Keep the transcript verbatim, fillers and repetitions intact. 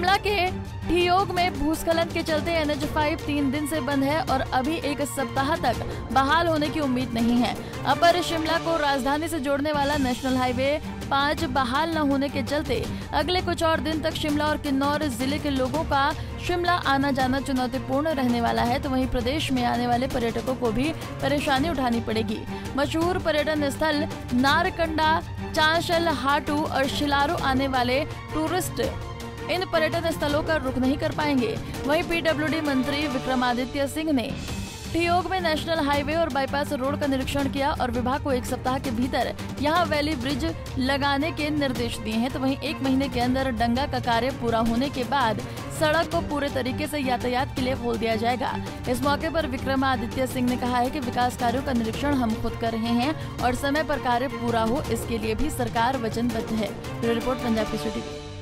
शिमला के ठियोग में भूस्खलन के चलते एन एच फाइव तीन दिन से बंद है और अभी एक सप्ताह तक बहाल होने की उम्मीद नहीं है। अपर शिमला को राजधानी से जोड़ने वाला नेशनल हाईवे पाँच बहाल न होने के चलते अगले कुछ और दिन तक शिमला और किन्नौर जिले के लोगों का शिमला आना जाना चुनौतीपूर्ण रहने वाला है। तो वहीं प्रदेश में आने वाले पर्यटकों को भी परेशानी उठानी पड़ेगी। मशहूर पर्यटन स्थल नारकंडा, चांशल, हाटू और शिलारू आने वाले टूरिस्ट इन पर्यटन स्थलों का रुख नहीं कर पाएंगे। वहीं पी डब्ल्यू डी मंत्री विक्रमादित्य सिंह ने ठियोग में नेशनल हाईवे और बाईपास रोड का निरीक्षण किया और विभाग को एक सप्ताह के भीतर यहां वैली ब्रिज लगाने के निर्देश दिए हैं। तो वहीं एक महीने के अंदर डंगा का कार्य पूरा होने के बाद सड़क को पूरे तरीके से यातायात के लिए खोल दिया जाएगा। इस मौके पर विक्रमादित्य सिंह ने कहा है कि विकास कार्यों का निरीक्षण हम खुद कर रहे हैं और समय पर कार्य पूरा हो इसके लिए भी सरकार वचनबद्ध है। Report Punjab Kesari TV.